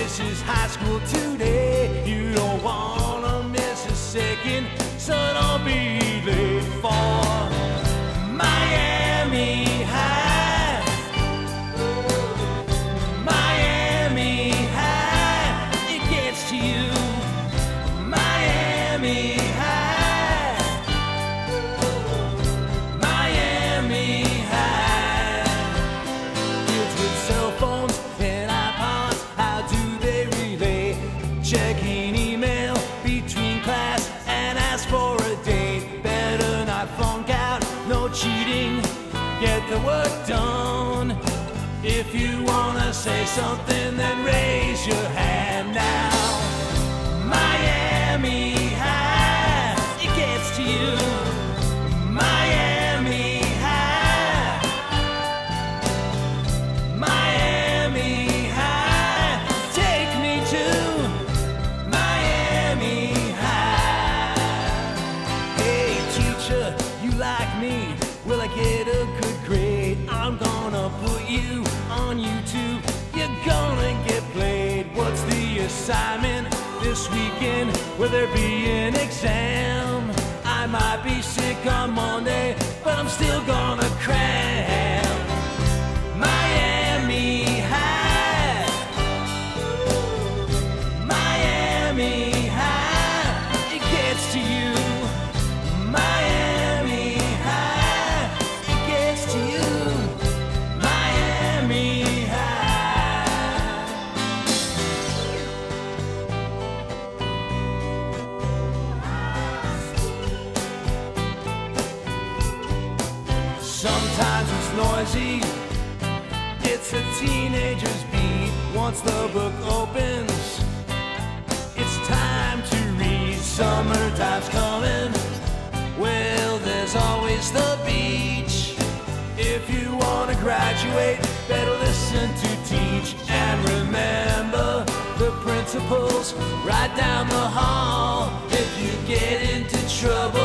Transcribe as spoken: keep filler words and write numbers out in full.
this is high school today. You don't wanna miss a second, so don't be late for Miami High. Miami High, it gets to you. Miami High. Miami High. Kids with cell phones and iPods, how do they relate? Checking email between class and ask for a date. Better not flunk out, no cheating, get the work done. If you wanna say something, then raise your hand now. Miami High, it gets to you. Miami High. Miami High, take me to Miami High. Hey teacher, you like me? Will I get a good grade? I'm gonna put you on YouTube. You're gonna get played. What's the assignment this weekend? Will there be an exam? I might be sick on Monday, but I'm still gonna cram. Miami High. Miami High, it gets to you. Miami High, it gets to you. Miami High. Sometimes it's noisy, it's a teenager's beat. Once the book opens, it's time to read. Summertime's coming, well, there's always the beach. If you wanna graduate, better listen to teach. And remember the principles right down the hall. If you get into trouble,